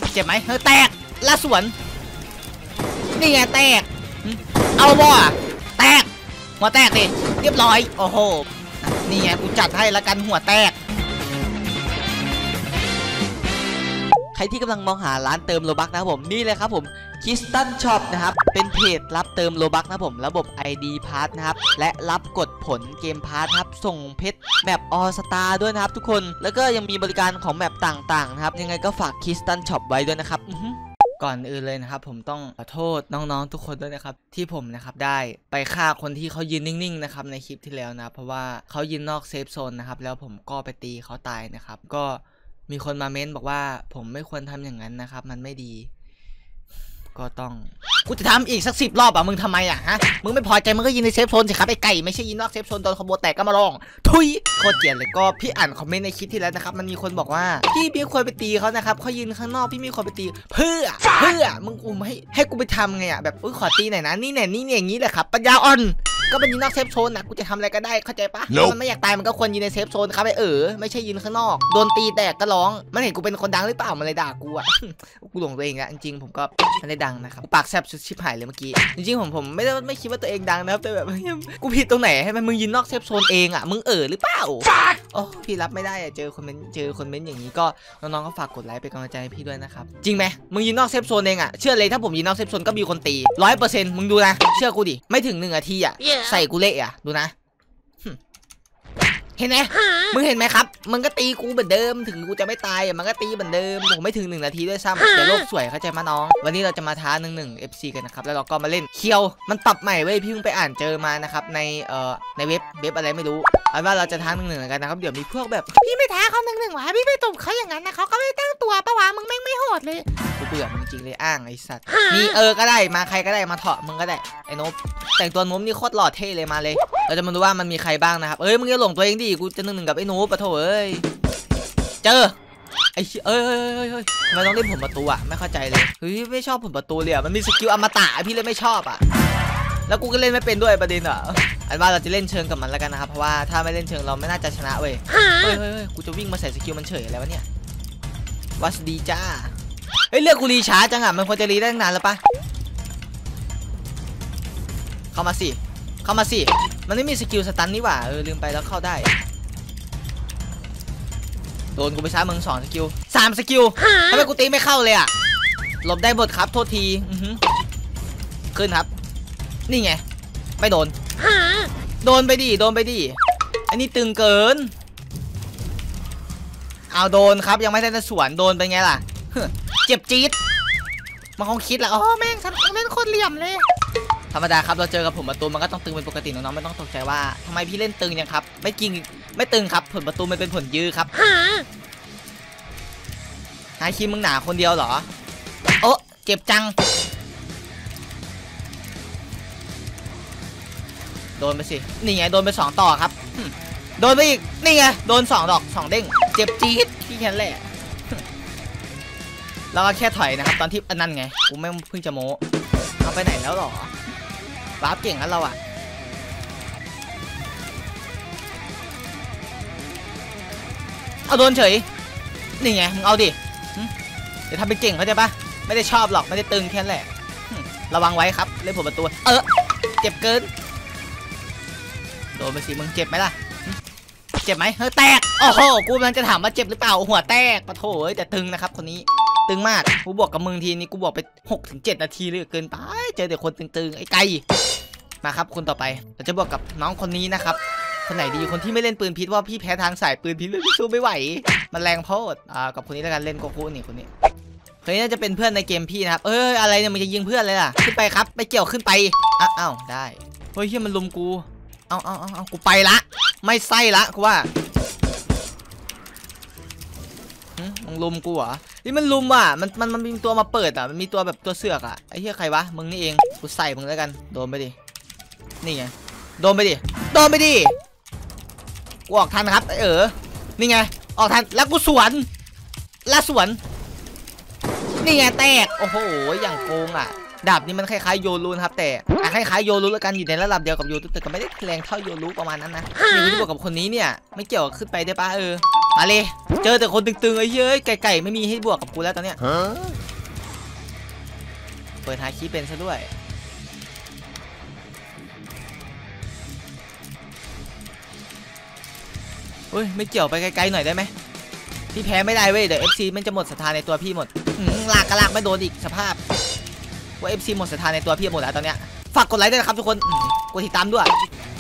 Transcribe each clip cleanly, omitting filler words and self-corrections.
เจ็บไหมแตกละสวนนี่ไงแตกเอาบ่แตกหัวแตกดิเรียบร้อยโอ้โหนี่ไงกูจัดให้ละกันหัวแตกใครที่กำลังมองหาร้านเติมโลบัคนะครับผมนี่เลยครับผมคิสตันช็อปนะครับเป็นเพจรับเติมโลบัคนะครับผมระบบ ID พาร์ทนะครับและรับกดผลเกมพาร์ทครับส่งเพชรแมปออสตาด้วยนะครับทุกคนแล้วก็ยังมีบริการของแมปต่างๆนะครับยังไงก็ฝากคิสตันช็อปไว้ด้วยนะครับก่อนอื่นเลยนะครับผมต้องขอโทษน้องๆทุกคนด้วยนะครับที่ผมนะครับได้ไปฆ่าคนที่เขายืนนิ่งๆนะครับในคลิปที่แล้วนะเพราะว่าเขายืนนอกเซฟโซนนะครับแล้วผมก็ไปตีเขาตายนะครับก็มีคนมาเม้นบอกว่าผมไม่ควรทำอย่างนั้นนะครับมันไม่ดีก็ต้องกูจะทำอีกสัก10 รอบอ่ะมึงทำไมอ่ะฮะมึงไม่พอใจมึงก็ยินในเซฟโซนสิครับไอ้ไก่ไม่ใช่ยินนอกเซฟโซนตอนคอมโบแตกก็มาลองทุยโคตรเกลียดเลยก็พี่อ่านคอมเมนต์ในคลิปที่แล้วนะครับมันมีคนบอกว่าพี่ควรไปตีเขานะครับเขายืนข้างนอกพี่ไม่ควรไปตีเพื่อมึงกูให้กูไปทำไงอ่ะแบบขอตีหน่อยนะนี่อย่างนี้แหละครับปัญญาอ่อนก็เป็นยินนอกเซฟโซนนะกูจะทำอะไรก็ได้เข้าใจปะมันไม่อยากตายมันก็ควรยืนในเซฟโซนครับไอ้ไม่ใช่ยืนข้างนอกโดนตีแตกก็ร้องมันเห็นกูเป็นคนดังหรือเปล่ามันเลยด่ากูอ่ะกูหลงตัวเองอะจริงๆผมก็ไม่ได้ดังนะครับปากแซบชิบหายเลยเมื่อกี้จริงๆผมไม่คิดว่าตัวเองดังนะครับแต่แบบกูผิดตรงไหนให้มึงยืนนอกเซฟโซนเองอ่ะมึงหรือเปล่าโอ้พี่รับไม่ได้อะเจอคอมเมนต์อย่างนี้ก็น้องๆก็ฝากกดไลค์เป็นกำลังใจให้พี่ด้วยนะครับจริงไหมมึงยืนนอกเซฟโซนเองอ่ะเชื่อเลยถ้าผมยืนนอกเซฟโซนก็มีคนตี100%มึงดูนะเชื่อกูดิไม่ถึง1 นาทีอ่ะใส่กูเละอ่ะดูนะเห็นไหมมึงเห็นไหมครับมึงก็ตีกูเหมือนเดิมถึงกูจะไม่ตายมันก็ตีเหมือนเดิมผมไม่ถึง1 นาทีด้วยซ้ำแต่โลกสวยเข้าใจมั้ยน้องวันนี้เราจะมาท้า1 FC กันนะครับแล้วเราก็มาเล่นเคียวมันปรับใหม่เว้ยพี่เพิ่งไปอ่านเจอมานะครับในเว็บอะไรไม่รู้เอาว่าเราจะท้า1กันนะครับเดี๋ยวมีพวกแบบพี่ไม่ท้าเขา1วะพี่ไม่ตบเขาอย่างนั้นนะเขาก็ไม่ตั้งตัวปะวะมึงไม่โหดเลยกูเบื่อมึงจริงเลยอ้างไอ้สัตว์มีก็ได้มาใครก็ได้มาเถาะมึงก็ได้ไอ้นบแต่งตัวนุ่มนี่โคตรหล่อเท่เลยมาเลยเราจะมาดูว่ามันมีใครบ้างนะครับมึงอย่าหลงตัวเองดิกูจะ1กับไอ้นูปะโถเจอไอ้ทำไมต้องเล่นผลประตูอ่ะไม่เข้าใจเลยเฮ้ยไม่ชอบผลประตูเลยมันมีสกิลอมตะพี่เลยไม่ชอบอ่ะแล้วกูก็เล่นไม่เป็นด้วยประเด็นอ่ะอันว่าเราจะเล่นเชิงกับมันแล้วกันนะครับเพราะว่าถ้าไม่เล่นเชิงเราไม่น่าจะชนะเว้ยเฮ้ยกูจะวิ่งมาใส่สกิลมันเฉยแล้วเนี่ยวัสดีจ้าเลือกกูรีช้าจังอ่ะมันควรจะรีได้ตั้งนานแล้วปะเข้ามาสิมันไม่มีสกิลสตันนี่หว่าลืมไปแล้วเข้าได้โดนกูไปช้ามึง2 สกิล3 สกิลทำไมกูตีไม่เข้าเลยอ่ะหลบได้หมดครับโทษทีขึ้นครับนี่ไงไม่โดนไปดิอันนี้ตึงเกินเอาโดนครับยังไม่ได้สวนโดนไปไงล่ะเจ็บจี๊ดมันคงคิดแหละแม่งฉันเล่นโคตรเหลี่ยมเลยธรรมดาครับเราเจอกับผลประตูมันก็ต้องตึงเป็นปกติน้องๆไม่ต้องตกใจว่าทำไมพี่เล่นตึงยังครับไม่จริงไม่ตึงครับผลประตูมันเป็นผลยื้อครับไฮคิมมึงหนาคนเดียวเหรอเจ็บจังโดนไปสินี่ไงโดนไป2 ต่อครับโดนไปอีกนี่ไงโดน2 ดอก2 เด้งเจ็บจี๊ดพี่แค่แหละแล้วก็แค่ถอยนะครับตอนที่อันนั้นไงกูไม่เพิ่งจะโม้เอาไปไหนแล้วหรอวาร์ปเก่งแล้วเราอ่ะเอาโดนเฉยนี่ไงมึงเอาดิเดี๋ยวทำเป็นเก่งเข้าใจปะไม่ได้ชอบหรอกไม่ได้ตึงแค่แหละระวังไว้ครับเล่นผลประตูเจ็บเกินโดนไปสิมึงเจ็บไหมล่ะเจ็บไหมแตกโอ้โหกูมันจะถามว่าเจ็บหรือเปล่าหัวแตกปะโถแต่ตึงนะครับคนนี้ตึงมากกูบอกกับมึงทีนี้กูบอกไป6-7 นาทีเลยเกินไปเจอแต่คนตึงๆไอ้ไก่มาครับคนต่อไปเราจะบอกกับน้องคนนี้นะครับคนไหนดีคนที่ไม่เล่นปืนพิษว่าพี่แพ้ทางสายปืนพิษเลยพี่สู้ไม่ไหวมันแรงโพดกับคนนี้แล้วกันเล่นโกคุนี่คนนี้น่าจะเป็นเพื่อนในเกมพี่นะครับอะไรเนี่ยมึงจะยิงเพื่อนเลยล่ะขึ้นไปครับไปเกี่ยวขึ้นไปอ้าวได้เฮ้ยมันลุมกูเอากูไปละไม่ไส้ละกูว่ามึงลุมกูเหรอนี่มันลุมอ่ะมันมีตัวมาเปิดอ่ะมันมีตัวแบบตัวเสือกอ่ะไอ้เหี้ยใครวะมึงนี่เองกูใส่มึงแล้วกันโดนไปดินี่ไงโดนไปดิกูออกทันครับนี่ไงออกทันแล้วกูสวนนี่ไงแตกโอ้โหอย่างโกงอ่ะดาบนี้มันคล้ายๆโยรูนะครับแต่คล้ายๆโยรูแล้วกันอยู่ในระดับเดียวกับโยรูแต่ก็ไม่ได้แรงเท่าโยรูประมาณนั้นนะนี่กูจะบอกกับคนนี้เนี่ยไม่เกี่ยวขึ้นไปได้ปะมาเลยเจอแต่คนตึงๆไอ้เย้ยไก่ไม่มีให้บวกกับกูแล้วตอนเนี้ยเปิดหาคีย์เป็นซะด้วยเฮ้ยไม่เกี่ยวไปไกลๆหน่อยได้ไหมพี่แพ้ไม่ได้เว้ยเดี๋ยว FC มันจะหมดศรัทธาในตัวพี่หมดลากกระลากไม่โดนอีกสภาพว่า FC หมดศรัทธาในตัวพี่หมดแล้วตอนเนี้ยฝากกดไลค์ด้วยนะครับทุกคนกดติดตามด้วย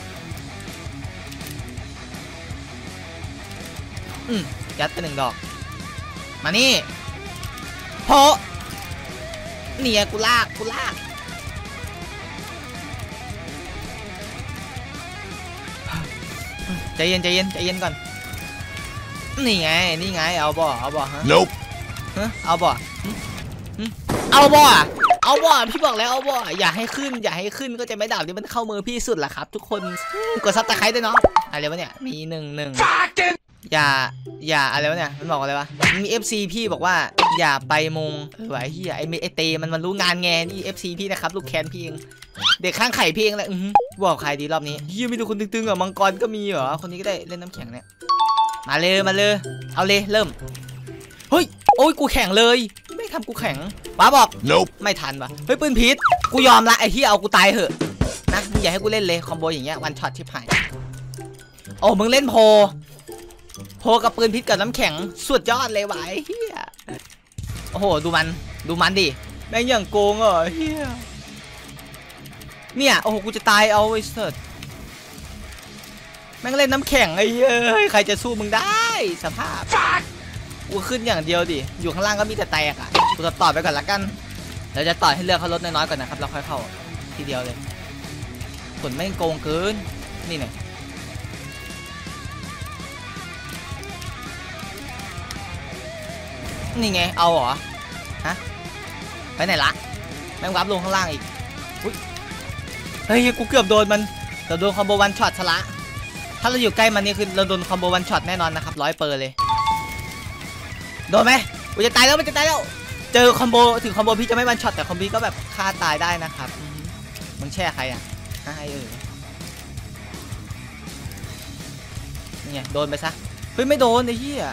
ยัดไป1 ดอกมานี่โผเนี่ยกูลากใจเย็นก่อนนี่ไงเอาบ่ฮะ Nope เอาบ่พี่บอกแล้วเอาบ่อย่าให้ขึ้นก็จะไม่ดาบที่มันเข้ามือพี่สุดละครับทุกคนกดซับสไครต์ด้วยเนาะอะไรวะเนี่ยมี1อย่าอะไรวะเนี่ยมันบอกอะไรวะมี FC พี่บอกว่าอย่าไปมงไอ้เหี้ยไอ้เตมันรู้งานแงนี่ FC พี่นะครับลูกแคนพี่เองเด็กข้างไข่พี่เองแหละบอกใครดีรอบนี้เหี้ยไม่ดูคนตึงๆอ่ะมังกรก็มีเหรอคนนี้ก็ได้เล่นน้ำแข็งเนี่ยมาเลยเอาเลยเริ่มเฮ้ยโอ้ยกูแข่งเลยไม่ทำกูแข่งป้าบอก Nope ไม่ทันว่ะเฮ้ยปืนพิษกูยอมละไอ้ที่เอากูตายเหอะนะมึงอย่าให้กูเล่นเลยคอมโบอย่างเงี้ยวันช็อตชิบหายโอ้มึงเล่นโพกับปืนพิษกับน้ำแข็งสุดยอดเลยว่ะไอ้เหี้ยโอ้โหดูมันดิแม่งอย่างโกงอ่ะเหี้ยเนี่ยโอ้โหกูจะตายเอาไอ้เสิร์ตแม่งเล่นน้ำแข็งไอ้เหี้ยใครจะสู้มึงได้สภาพกูขึ้นอย่างเดียวดิอยู่ข้างล่างก็มีแต่แตกอ่ะกูจะต่อไปก่อนละกันเราจะต่อให้เลือกเขาลดน้อยๆก่อนนะครับเราค่อยเข้าทีเดียวเลยผลไม่โกงเกินนี่เนี่ยนี่ไงเอาเหรอฮะไปไหนละแม่งวับลงข้างล่างอีกเฮ้ยกูเกือบโดนมันเราโดนคอมโบวันช็อตชละถ้าเราอยู่ใกล้มันนี่คือเราโดนคอมโบวันช็อตแน่นอนนะครับ100%เลยโดนไหมกูจะตายแล้วมันจะตายแล้วเจอคอมโบถึงคอมโบพี่จะไม่วันช็อตแต่คอมโบพี่ก็แบบฆ่าตายได้นะครับมึงแช่ใครอ่ะให้นี่ไงโดนไปซะเฮ้ยไม่โดนไอ้เหี้ย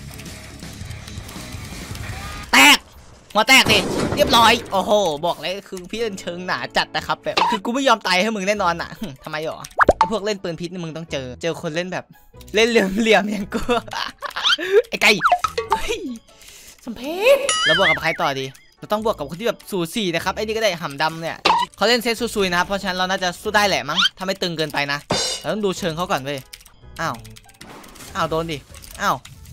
แตกหัวแตกดิเรียบร้อยโอ้โหบอกเลยคือพี่เป็นเชิงหนาจัดนะครับแบบคือกูไม่ยอมตายให้มึงแน่นอนอ่ะทำไมหรอไอพวกเล่นปืนพิษนี่มึงต้องเจอคนเล่นแบบเล่นเหลี่ยมอย่างกูไอ้ไก่สมเพชแล้วบวกกับใครต่อดีเราต้องบวกกับคนที่แบบสูสีนะครับไอ้นี่ก็ได้หำดำเนี่ยเขาเล่นเซตซุยนะครับเพราะฉะนั้นเราน่าจะสู้ได้แหละมั้งถ้าไม่ตึงเกินไปนะเราต้องดูเชิงเขาก่อนเว้ยอ้าวโดนดิอ้าว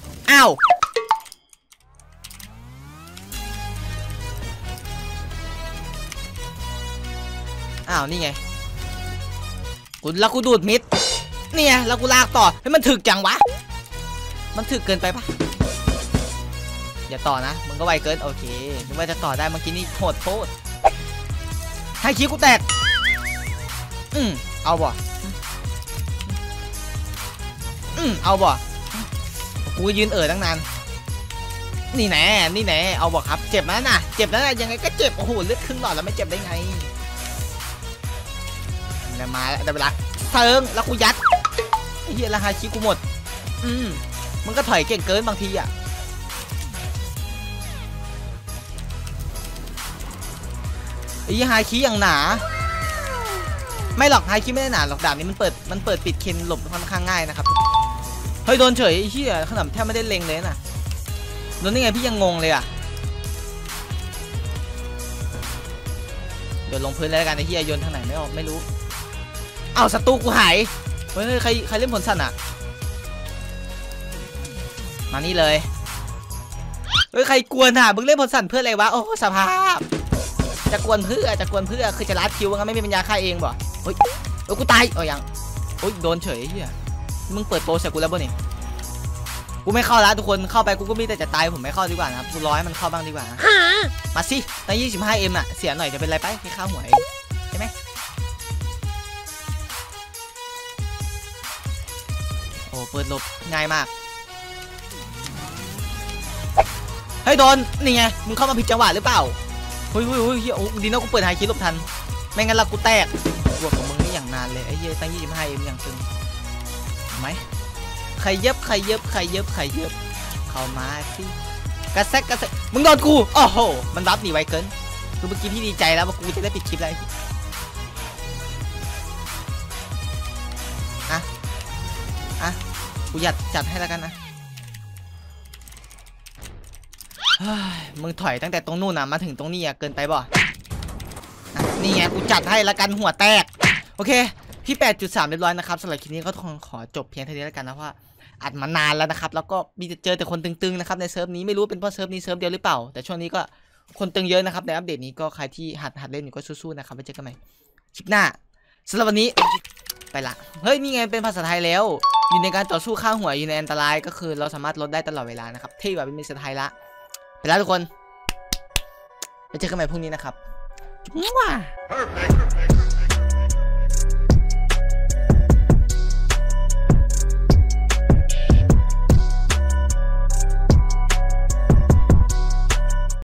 นี่ไงแล้วกูดูดมิดเนี่ยแล้วกูลากต่อให้มันถึกจังวะมันถึกเกินไปปะอย่าต่อนะมึงก็ไวเกินโอเคนึกว่าจะต่อได้เมื่อกี้นี่โหดโคตรให้คิ้วกูแตกเอาบ่เอาบ่กูยืนตั้งนานนี่แน่เอาบ่ครับเจ็บนะน่ะเจ็บนะยังไงก็เจ็บโอ้โหเลือดครึ่งหลอดแล้วไม่เจ็บได้ไงมาแล้วได้เวลาเซิงแล้วกูยัดไอ้เหี้ยราคาคิ้วกูหมดมันก็ถอยเก่งเกินบางทีอ่ะไอ้ฮาคิอย่างหนาไม่หรอกฮาคิไม่ได้หนาหรอกดาบนี้มันเปิดปิดเคนหลบค่อนข้างง่ายนะครับเฮ้ยโดนเฉยไอ้เหี้ยขนาดแทบไม่ได้เล็งเลยน่ะโดนได้ไงพี่ยังงงเลยอ่ะเดี๋ยวลงพื้นเลยแล้วกันไอ้เหี้ยโยนทางไหนไม่รู้เอาศัตรูกูหายเฮ้ยใครเล่นผลสั่นอ่ะมานี่เลยเฮ้ยใครกวนอ่ะมึงเล่นผลสั่นเพื่ออะไรวะโอ้สภาพจะกวนเพื่อคือจะรัดคิวงั้นไม่มีปัญญาฆ่าเองบ่เฮ้ยกูตายยังโดนเฉยเฮียมึงเปิดโปรใส่กูแล้วบ่นี่กูไม่เข้าแล้วทุกคนเข้าไปกูก็มีแต่จะตายผมไม่เข้าดีกว่านะกูร้อยมันเข้าบ้างดีกว่ามาสิใน 25M อ่ะเสียหน่อยจะเป็นไรไปแค่ข้าวหวยใช่ไหมโอ้เปิดลบง่ายมากเฮ้ยโดนนี่ไงมึงเข้ามาผิดจังหวะหรือเปล่าเฮ้ยดีนะกูเปิดไฮคิดหลบทันไม่งั้นเรากูแตกบวกของมึงนี่อย่างนานเลยไอ้เหี้ยตั้ง 25M อย่างตึงไหมขยับเข้ามาสิกระแซกมึงโดนกูโอ้โหมันรับหนีไวเกินคือเมื่อกี้พี่ดีใจแล้วว่ากูจะได้ปิดคลิปแล้วอ่ะกูอยากจัดให้แล้วกันนะมึงถอยตั้งแต่ตรงนู้นนะมาถึงตรงนี้เกินไปบ่นี่ไงกูจัดให้แล้วกันหัวแตกโอเคพี่ 8.3 เรียบร้อยนะครับสำหรับคลิปนี้ก็ต้องขอจบเพียงเท่านี้แล้วกันนะว่าอัดมานานแล้วนะครับแล้วก็มีเจอแต่คนตึงๆนะครับในเซิร์ฟนี้ไม่รู้เป็นเพราะเซิร์ฟนี้เซิร์ฟเดียวหรือเปล่าแต่ช่วงนี้ก็คนตึงเยอะนะครับในอัปเดตนี้ก็ใครที่หัดเล่นอยู่ก็สู้ๆนะครับไว้เจอกันใหม่คลิปหน้าสำหรับวันนี้ไปละเฮ้ยนี่ไงเป็นภาษาไทยแล้วอยู่ในการต่อสู้ฆ่าหัวอยู่ในอันตรายก็คือเราสามารถลดได้ตลอดเวลานะครับเท่แบบเป็นภาษาไทยละไปแล้วทุกคนไปเจอกันใหม่พรุ่งนี้นะครับ